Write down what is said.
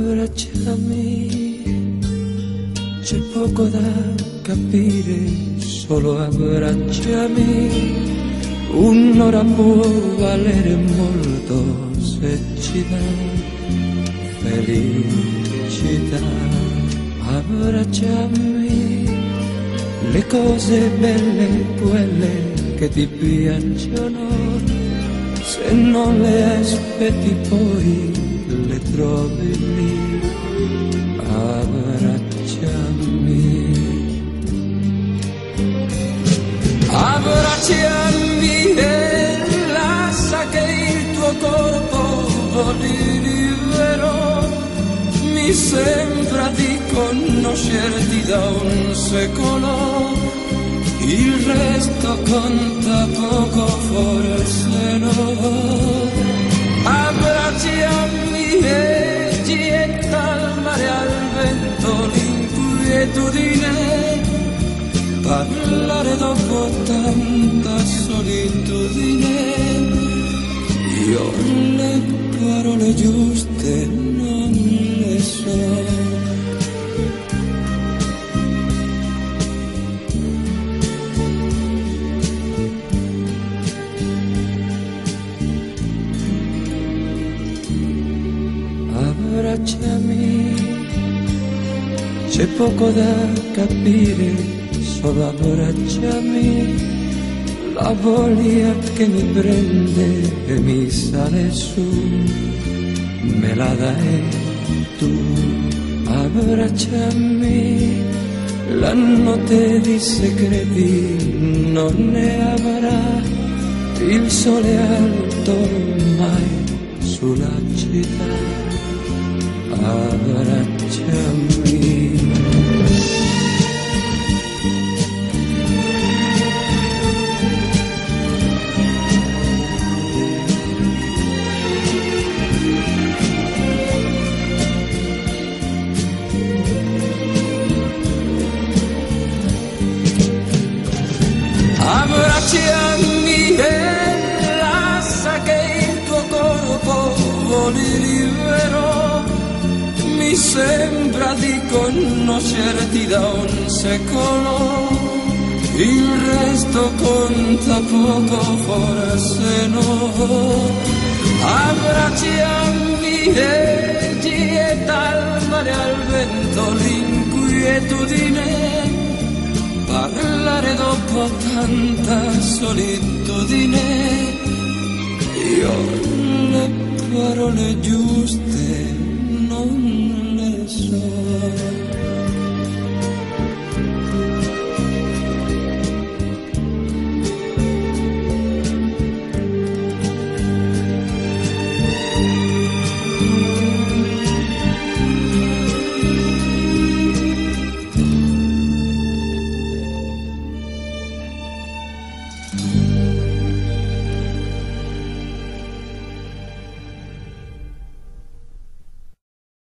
Abbracciami, c'è poco da capire, solo abbracciami. Un'ora può valere molto se ci dà felicità. Abbracciami, le cose belle, quelle che ti piacciono, se non le aspetti poi le trovi lì. Abbracciami, abbracciami e lascia che il tuo corpo voli libero. Mi sembra di conoscerti da un secolo, il resto conta poco, forse no. Abbracciami e getta al mare, al vento, l'inquietudine. Parlare dopo tanta solitudine, io le parole giuste non le so. Abbracciami, c'è poco da capire, solo abbracciami. La voglia che mi prende e mi sale su, me la dai tu. Abbracciami, la notte di segreti non ne avrà, il sole alto ormai sulla città. Abbracciami, abbracciami e lascia che il tuo corpo voli libero. Mi sembra di conoscerti da un secolo, il resto conta poco, forse no. Abbracciami e getta al mare, al vento, l'inquietudine. Parlare dopo tanta solitudine, io le parole giuste non le so.